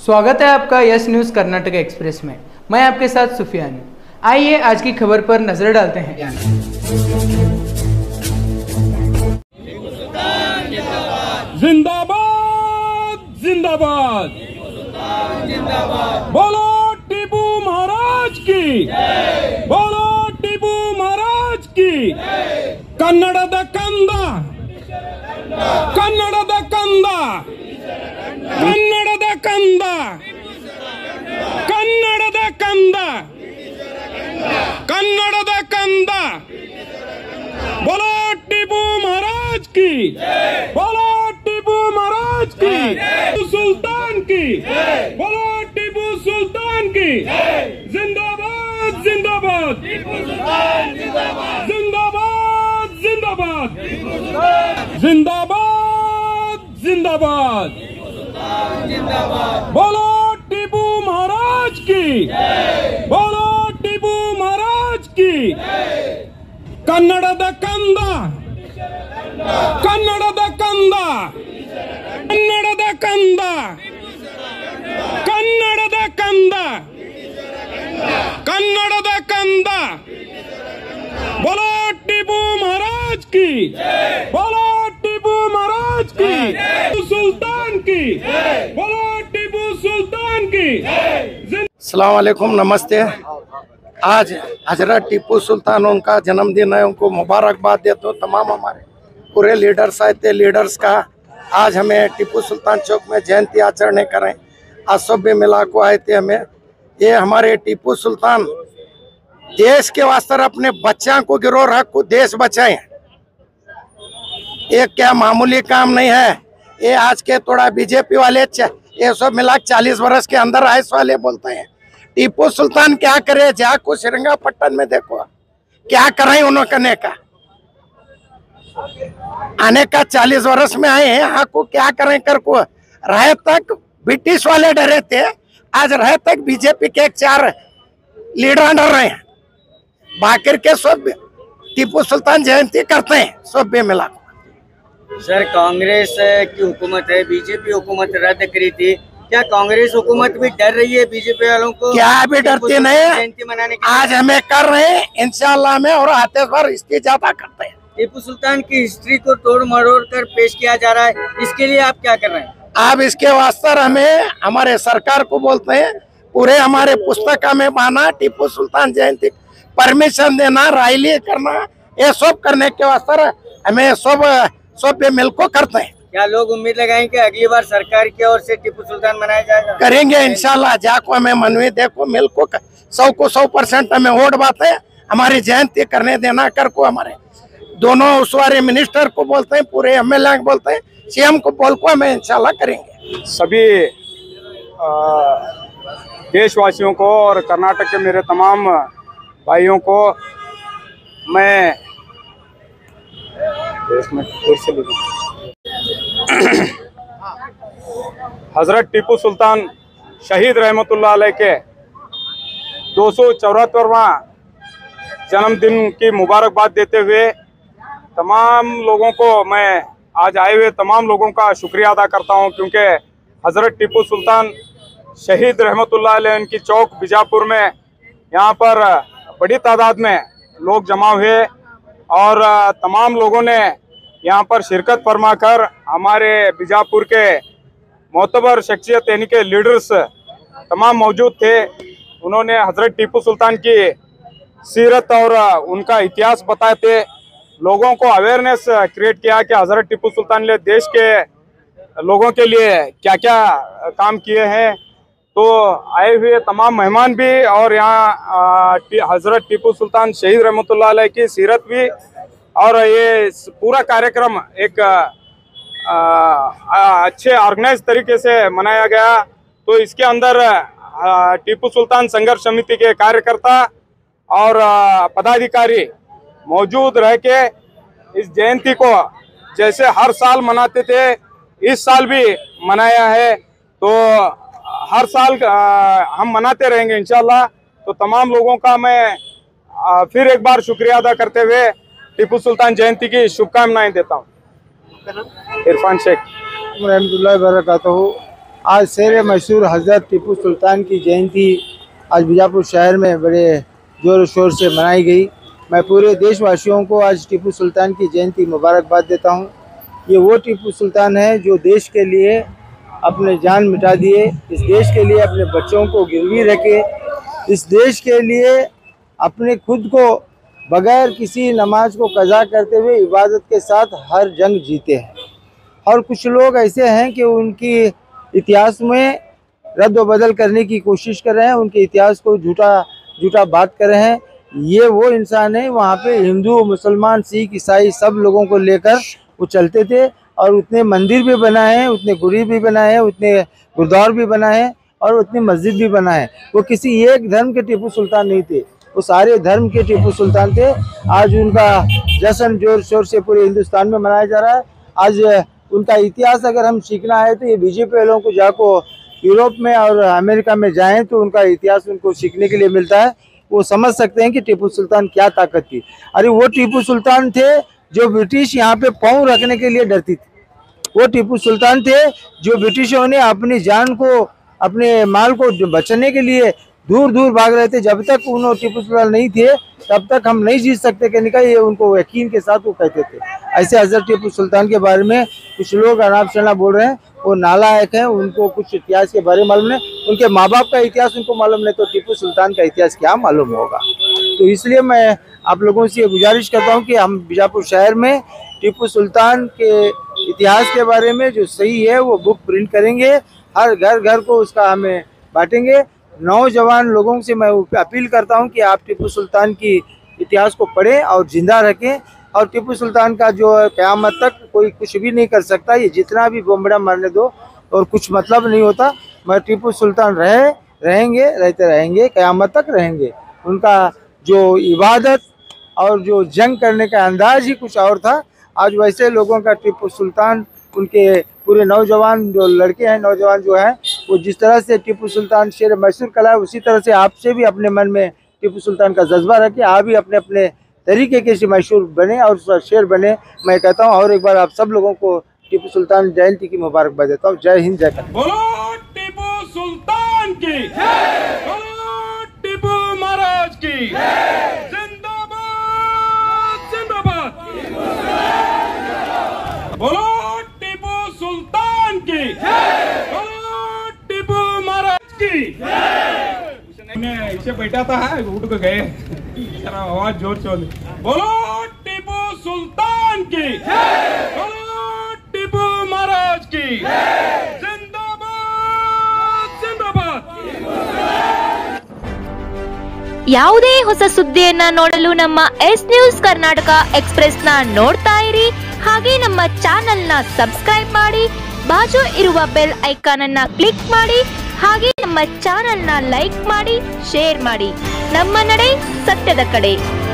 स्वागत है आपका यस न्यूज़ कर्नाटक एक्सप्रेस में। मैं आपके साथ सुफियान हूं। आइए आज की खबर पर नजर डालते हैं। जिंदाबाद जिंदाबाद बोलो टीपू महाराज की, बोलो टीपू महाराज की। कन्नड़द कंद, कन्नड़द कंद, कन्नड़द कंद, कन्नड़द कंद, कन्नड़द कंद। बोलो टीपू महाराज की, बोलो टीपू महाराज की, टीपू सुल्तान की, बोलो टीपू सुल्तान की। जिंदाबाद जिंदाबाद, जिंदाबाद जिंदाबाद, जिंदाबाद जिंदाबाद। बोलो टीपू महाराज की, बोलो टीपू महाराज की। कन्नड़द कंद, कन्नड़द कंद, कन्नड़द कंद, कन्नड़द कंद, कन्नड़द कंद। बोलो टीपू महाराज की, बोलो टीपू महाराज की, टीपू सुल्तान की, बोलो टीपू सुल्तान की। अस्सलाम वालेकुम, नमस्ते। आज हजरत टीपू सुल्तान उनका जन्मदिन है, उनको मुबारकबाद देते हो। तमाम हमारे पूरे लीडर्स आए थे, लीडर्स का आज हमें टीपू सुल्तान चौक में जयंती आचरण करें। आज सभ्य मिला को आए थे हमें। ये हमारे टीपू सुल्तान देश के वास्ते अपने बच्चों को गिरोह रख को देश बचाएं। ये क्या मामूली काम नहीं है। ये आज के थोड़ा बीजेपी वाले ये सब मिला 40 वर्ष के अंदर आइस वाले बोलते हैं। टीपू सुल्तान क्या करे, जाको श्रृंगापट्टन में देखो क्या करें उन्होंने करने का। आने का 40 वर्ष में आए हैं, हाँ को क्या करें कर को। रहे तक ब्रिटिश वाले डरे थे, आज रहे तक बीजेपी के 4 लीडर डर रहे हैं। बाकी के सब टीपू सुल्तान जयंती करते हैं सब बेमिला। सर, कांग्रेस की हुकूमत है, बीजेपी हुकूमत रद्द करी थी, क्या कांग्रेस हुकूमत भी डर रही है बीजेपी वालों को? क्या अभी डरती नहीं, जयंती मनाने के आज हमें कर रहे हैं इंशाल्लाह में, और आते बार इसकी ज्यादा करते हैं। टीपू सुल्तान की हिस्ट्री को तोड़ मरोड़ कर पेश किया जा रहा है, इसके लिए आप क्या कर रहे हैं? आप इसके वास्ते हमें हमारे सरकार को बोलते हैं, पूरे हमारे पुस्तक में बाना टीपू सुल्तान जयंती परमिशन देना, रैली करना, ये सब करने के वास्ते हमें सब मिलकर करते हैं। क्या लोग उम्मीद लगाएं कि अगली बार सरकार की ओर से टीपू सुल्तान मनाया जाएगा? करेंगे इंशाल्लाह। जाको हमें मनवी देखो, मिल को 100% हमें वोट बात है। हमारी जयंती करने देना कर को हमारे दोनों उस मिनिस्टर को बोलते हैं, पूरे एमएलए को बोलते हैं, सीएम को बोल को हमें इंशाल्लाह करेंगे। सभी देशवासियों को और कर्नाटक के मेरे तमाम भाइयों को मैं हजरत टीपू सुल्तान शहीद रहमतुल्लाह अलैह के 274वां जन्मदिन की मुबारकबाद देते हुए तमाम लोगों को मैं आज आए हुए तमाम लोगों का शुक्रिया अदा करता हूं, क्योंकि हजरत टीपू सुल्तान शहीद रहमतुल्लाह अलैह उनकी चौक बीजापुर में यहाँ पर बड़ी तादाद में लोग जमा हुए और तमाम लोगों ने यहाँ पर शिरकत फरमाकर हमारे बीजापुर के मोतबर शख्सियत यानी के लीडर्स तमाम मौजूद थे। उन्होंने हजरत टीपू सुल्तान की सीरत और उनका इतिहास बताए थे, लोगों को अवेयरनेस क्रिएट किया कि हजरत टीपू सुल्तान ने देश के लोगों के लिए क्या क्या काम किए हैं। तो आए हुए तमाम मेहमान भी और यहाँ हजरत टीपू सुल्तान शहीद रहमतुल्लाह अलैह की सीरत भी, और ये पूरा कार्यक्रम एक अच्छे ऑर्गेनाइज तरीके से मनाया गया। तो इसके अंदर टीपू सुल्तान संघर्ष समिति के कार्यकर्ता और पदाधिकारी मौजूद रह के इस जयंती को जैसे हर साल मनाते थे इस साल भी मनाया है। तो हर साल हम मनाते रहेंगे इंशाल्लाह। तो तमाम लोगों का मैं फिर एक बार शुक्रिया अदा करते हुए टीपू सुल्तान जयंती की शुभकामनाएं देता हूँ। इरफान शेख रहमतुल्लाहि बरकातहू। आज शेर मशहूर हज़रत टीपू सुल्तान की जयंती आज बीजापुर शहर में बड़े ज़ोर शोर से मनाई गई। मैं पूरे देशवासियों को आज टीपू सुल्तान की जयंती मुबारकबाद देता हूं। ये वो टीपू सुल्तान है जो देश के लिए अपने जान मिटा दिए, इस देश के लिए अपने बच्चों को गिरवी रखे, इस देश के लिए अपने खुद को बगैर किसी नमाज को कज़ा करते हुए इबादत के साथ हर जंग जीते हैं। और कुछ लोग ऐसे हैं कि उनकी इतिहास में रद्द बदल करने की कोशिश कर रहे हैं, उनके इतिहास को झूठा बात कर रहे हैं। ये वो इंसान है, वहाँ पे हिंदू, मुसलमान, सिख, ईसाई सब लोगों को लेकर वो चलते थे और उतने मंदिर भी बनाए हैं, उतने गुड़ी भी बनाए हैं, उतने गुरुद्वार भी बनाए हैं और उतनी मस्जिद भी बनाए हैं। वो किसी एक धर्म के टीपू सुल्तान नहीं थे, वो सारे धर्म के टीपू सुल्तान थे। आज उनका जश्न जोर शोर से पूरे हिंदुस्तान में मनाया जा रहा है। आज उनका इतिहास अगर हम सीखना है तो ये बीजेपी वालों को जाको यूरोप में और अमेरिका में जाएं तो उनका इतिहास उनको सीखने के लिए मिलता है। वो समझ सकते हैं कि टीपू सुल्तान क्या ताकत थी। अरे वो टीपू सुल्तान थे जो ब्रिटिश यहाँ पे पाँव रखने के लिए डरती थी। वो टीपू सुल्तान थे जो ब्रिटिशों ने अपनी जान को, अपने माल को बचाने के लिए दूर दूर भाग रहे थे। जब तक उन्होंने टीपू सुल्तान नहीं थे तब तक हम नहीं जीत सकते कहने का ये उनको यकीन के साथ वो कहते थे। ऐसे हज़रत टीपू सुल्तान के बारे में कुछ लोग अनाप शनाप बोल रहे हैं, वो नालायक हैं, उनको कुछ इतिहास के बारे में मालूम नहीं, उनके माँ बाप का इतिहास उनको मालूम नहीं, तो टीपू सुल्तान का इतिहास क्या मालूम होगा। तो इसलिए मैं आप लोगों से ये गुजारिश करता हूँ कि हम बीजापुर शहर में टीपू सुल्तान के इतिहास के बारे में जो सही है वो बुक प्रिंट करेंगे, हर घर घर को उसका हमें बांटेंगे। नौजवान लोगों से मैं अपील करता हूं कि आप टीपू सुल्तान की इतिहास को पढ़ें और जिंदा रखें। और टीपू सुल्तान का जो क़यामत तक कोई कुछ भी नहीं कर सकता, ये जितना भी बम मारने दो और कुछ मतलब नहीं होता। मगर टीपू सुल्तान रहेंगे, रहते रहेंगे, क़यामत तक रहेंगे। उनका जो इबादत और जो जंग करने का अंदाज ही कुछ और था। आज वैसे लोगों का टीपू सुल्तान, उनके पूरे नौजवान जो लड़के हैं, नौजवान जो हैं, वो जिस तरह से टीपू सुल्तान शेर मशहूर कला है, उसी तरह से आपसे भी अपने मन में टीपू सुल्तान का जज्बा रखें। आप भी अपने अपने तरीके के से मशहूर बने और शेर बने। मैं कहता हूँ और एक बार आप सब लोगों को टीपू सुल्तान जयंती की मुबारकबाद देता हूँ। जय हिंद, जय भारत। बोलो टीपू सुल्तान की, बोलो टीपू महाराज की, जिंदाबाद जिंदाबाद। बोलो टीपू सुल्तान की, बोलो टीपू महाराज की। इसे बैठा था, उठ के गए, जरा आवाज जोर से बोलो टीपू सुल्तान की, बोलो टीपू महाराज की, जिंदाबाद जिंदाबाद। ಯಾವುದೇ ಹೊಸ ಸುದ್ದಿಯನ್ನ ನೋಡಲು ನಮ್ಮ ಎಸ್ ನ್ಯೂಸ್ ಕರ್ನಾಟಕ ಎಕ್ಸ್‌ಪ್ರೆಸ್ ನ ನೋಡ್ತಾ ಇರಿ, ಹಾಗೆ ನಮ್ಮ ಚಾನೆಲ್ ನ ಸಬ್ಸ್ಕ್ರೈಬ್ ಮಾಡಿ, ಬಾಜು ಇರುವ ಬೆಲ್ ಐಕಾನ್ ಅನ್ನ ಕ್ಲಿಕ್ ಮಾಡಿ, ಹಾಗೆ ನಮ್ಮ ಚಾನೆಲ್ ನ ಲೈಕ್ ಮಾಡಿ, ಶೇರ್ ಮಾಡಿ. ನಮ್ಮ ನಡೆ ಸತ್ಯದ ಕಡೆ.